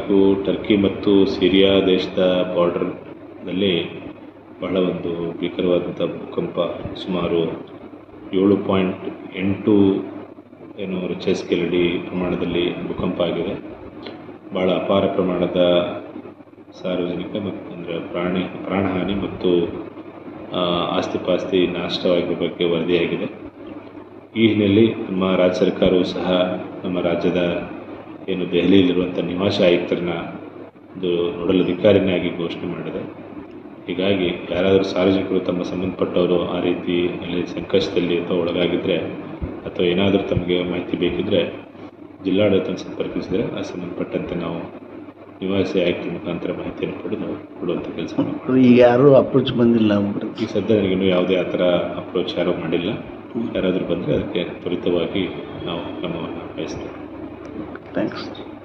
ತಾರೀಕು ಟರ್ಕಿ ಮತ್ತು ಸಿರಿಯಾ ದೇಶದ ಬಾರ್ಡರ್ನಲ್ಲಿ ಬಹಳ ಒಂದು ಭೀಕರವಾದಂಥ ಭೂಕಂಪ, ಸುಮಾರು 7.8 ರಿಕ್ಟರ್ ಸ್ಕೇಲ್ ಪ್ರಮಾಣದಲ್ಲಿ ಭೂಕಂಪ ಆಗಿದೆ. ಭಾಳ ಅಪಾರ ಪ್ರಮಾಣದ ಸಾರ್ವಜನಿಕ ಮತ್ತು ಅಂದರೆ ಪ್ರಾಣಹಾನಿ ಮತ್ತು ಆಸ್ತಿಪಾಸ್ತಿ ನಾಶವಾಗಿರೋ ಬಗ್ಗೆ ವರದಿಯಾಗಿದೆ. ಈ ಹಿನ್ನೆಲೆಯಲ್ಲಿ ನಮ್ಮ ರಾಜ್ಯ ಸರ್ಕಾರವು ಸಹ ನಮ್ಮ ರಾಜ್ಯದ ದೆಹಲಿಯಲ್ಲಿರುವಂಥ ನಿವಾಸಿ ಆಯುಕ್ತರನ್ನ ಒಂದು ನೋಡಲ್ ಅಧಿಕಾರಿನಾಗಿ ಘೋಷಣೆ ಮಾಡಿದೆ. ಹೀಗಾಗಿ ಯಾರಾದರೂ ಸಾರ್ವಜನಿಕರು ತಮ್ಮ ಸಂಬಂಧಪಟ್ಟವರು ಆ ರೀತಿ ಅಲ್ಲಿ ಸಂಕಷ್ಟದಲ್ಲಿ ಅಥವಾ ಒಳಗಾಗಿದ್ದರೆ ಅಥವಾ ಏನಾದರೂ ತಮಗೆ ಮಾಹಿತಿ ಬೇಕಿದ್ದರೆ ಜಿಲ್ಲಾಡಳಿತ ಸಂಪರ್ಕಿಸಿದರೆ ಆ ಸಂಬಂಧಪಟ್ಟಂತೆ ನಾವು ನಿವಾಸಿ ಆಯುಕ್ತರ ಮುಖಾಂತರ ಮಾಹಿತಿಯನ್ನು ಪಡೆದು ನಾವು ಕೊಡುವಂಥ ಕೆಲಸ ಮಾಡ್ತೀವಿ. ಈಗ ಯಾರೂ ಅಪ್ರೋಚ್ ಬಂದಿಲ್ಲ? ಈಗ ಸದ್ಯ ನನಗಿನ್ನೂ ಯಾವುದೇ ಆ ಥರ ಅಪ್ರೋಚ್ ಯಾರೂ ಮಾಡಿಲ್ಲ. ಯಾರಾದರೂ ಬಂದರೆ ಅದಕ್ಕೆ ತ್ವರಿತವಾಗಿ ನಾವು ಕ್ರಮವನ್ನು ವಹಿಸ್ತೇವೆ. ಥ್ಯಾಂಕ್ಸ್.